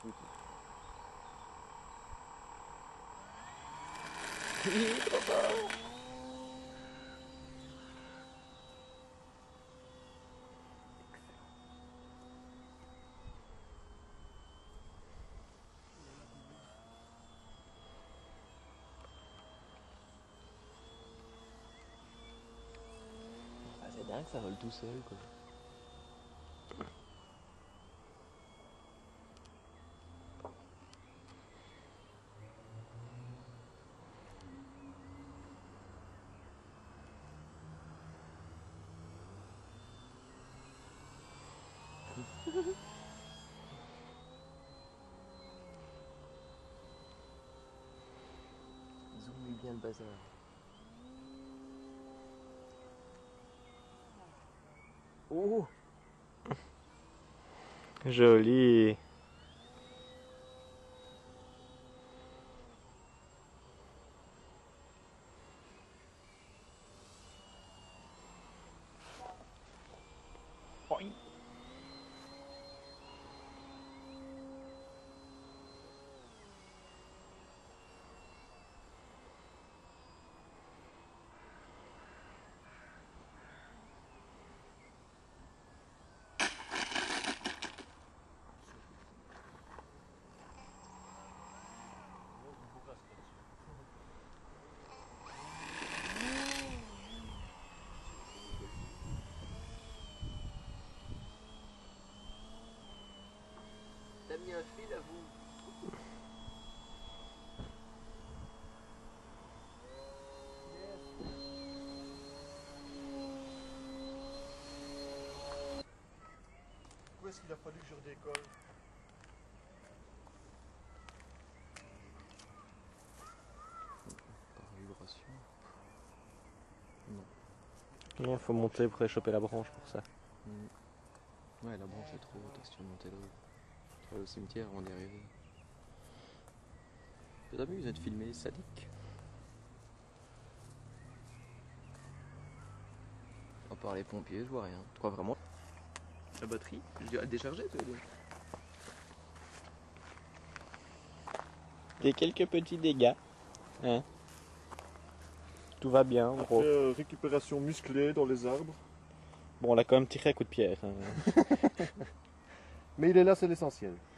Ok. Trop fort. Ah, c'est dingue, ça vole tout seul quoi. Zoom bien le bazar. Oh, joli. Boing. T'as mis un fil à vous. Où est-ce qu'il a fallu que je redécolle? Par vibration. Non. Non, faut monter pour aller choper la branche pour ça. Ouais, la branche est trop haute, si tu veux monter là. Tu vas aller au cimetière avant d'y arriver. Tu t'amuses à te filmer, sadique. À part les pompiers, je vois rien. Tu crois vraiment? La batterie? Je dirais décharger, tu veux dire? Des quelques petits dégâts. Hein. Tout va bien, en gros. Récupération musclée dans les arbres. Bon, on l'a quand même tiré à coup de pierre. Hein. Mais il est là, c'est l'essentiel.